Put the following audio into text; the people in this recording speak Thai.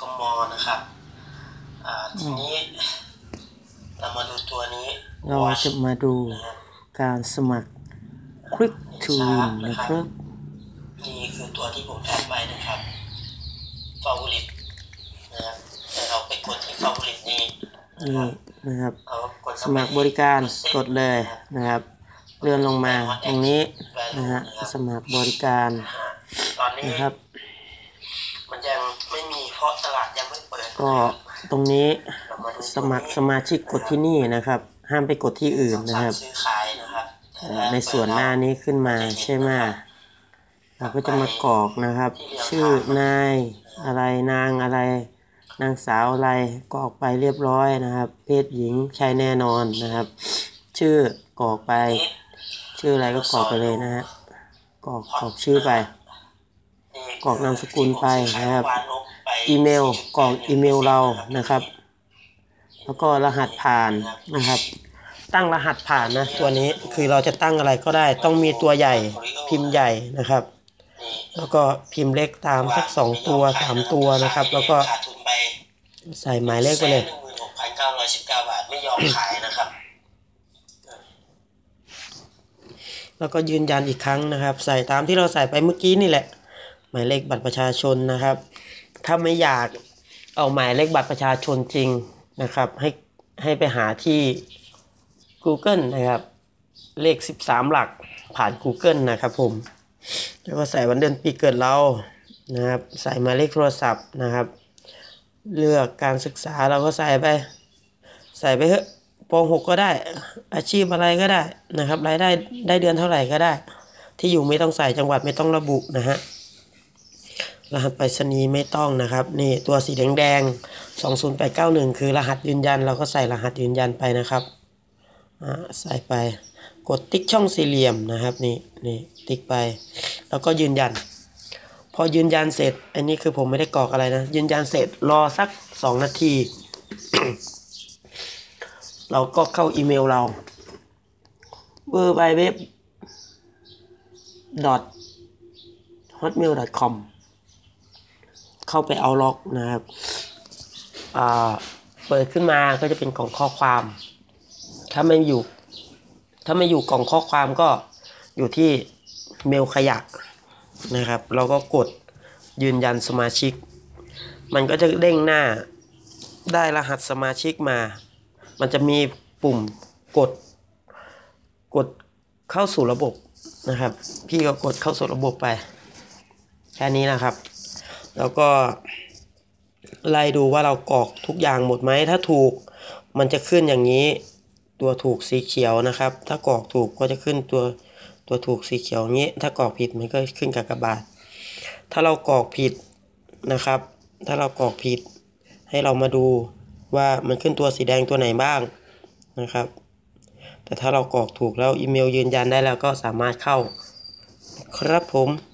ม.นะครับทีนี้เรามาดูตัวนี้เราจะมาดูการสมัคร Quick to Win นะครับนี่คือตัวที่ผมแอดไว้นะครับ Favorite นะครับแต่เราไปกดที่ Favorite นี่นะครับสมัครบริการกดเลยนะครับเลื่อนลงมาตรงนี้นะฮะสมัครบริการนะครับมันยังไม่มีเพราะตลาดยังไม่เปิดก็ตรงนี้สมัครสมาชิกกดที่นี่นะครับห้ามไปกดที่อื่นนะครับในส่วนหน้านี้ขึ้นมาใช่ไหมเราก็จะมากรอกนะครับชื่อนายอะไรนางอะไรนางสาวอะไรกรอกไปเรียบร้อยนะครับเพศหญิงชายแน่นอนนะครับชื่อกรอกไปชื่ออะไรก็กรอกไปเลยนะฮะกรอกชื่อไปกรอกนามสกุลไปนะครับอีเมลกรอกอีเมลเรานะครับแล้วก็รหัสผ่านนะครับตั้งรหัสผ่านนะตัวนี้คือเราจะตั้งอะไรก็ได้ต้องมีตัวใหญ่พิมพ์ใหญ่นะครับแล้วก็พิมพ์เล็กตามสัก2ตัว3ตัวนะครับแล้วก็ใส่หมายเลขไปเลย 16,919 บาทไม่ยอมขายนะครับแล้วก็ยืนยันอีกครั้งนะครับใส่ตามที่เราใส่ไปเมื่อกี้นี่แหละหมายเลขบัตรประชาชนนะครับถ้าไม่อยากเอาหมายเลขบัตรประชาชนจริงนะครับให้ไปหาที่ Google นะครับเลข13หลักผ่าน Google นะครับผมแล้วก็ใส่วันเดือนปีเกิดเรานะครับใส่หมายเลขโทรศัพท์นะครับเลือกการศึกษาเราก็ใส่ไปเถอะป.6 ก็ได้อาชีพอะไรก็ได้นะครับรายได้เดือนเท่าไหร่ก็ได้ที่อยู่ไม่ต้องใส่จังหวัดไม่ต้องระบุนะฮะรหัสไปรษณีย์ไม่ต้องนะครับนี่ตัวสีแดง20891คือรหัสยืนยันเราก็ใส่รหัสยืนยันไปนะครับใส่ไปกดติ๊กช่องสี่เหลี่ยมนะครับนี่ติ๊กไปแล้วก็ยืนยันพอยืนยันเสร็จอันนี้คือผมไม่ได้กรอกอะไรนะยืนยันเสร็จรอสัก2นาที เราก็เข้าอีเมลเรา www.hotmail.com เข้าไปเอาล็อกนะครับเปิดขึ้นมาก็จะเป็นกล่องข้อความถ้าไม่อยู่กล่องข้อความก็อยู่ที่เมลขยะนะครับเราก็กดยืนยันสมาชิกมันก็จะเด้งหน้าได้รหัสสมาชิกมามันจะมีปุ่มกดเข้าสู่ระบบนะครับพี่ก็กดเข้าสู่ระบบไปแค่นี้นะครับแล้วก็ไล่ดูว่าเรากรอกทุกอย่างหมดไหมถ้าถูกมันจะขึ้นอย่างนี้ตัวถูกสีเขียวนะครับถ้ากรอกถูกก็จะขึ้นตัวถูกสีเขียวนี้ถ้ากรอกผิดมันก็ขึ้นกากบาทถ้าเรากรอกผิดนะครับถ้าเรากรอกผิดให้เรามาดูว่ามันขึ้นตัวสีแดงตัวไหนบ้างนะครับแต่ถ้าเรากรอกถูกแล้วอีเมลยืนยันได้แล้วก็สามารถเข้าครับผม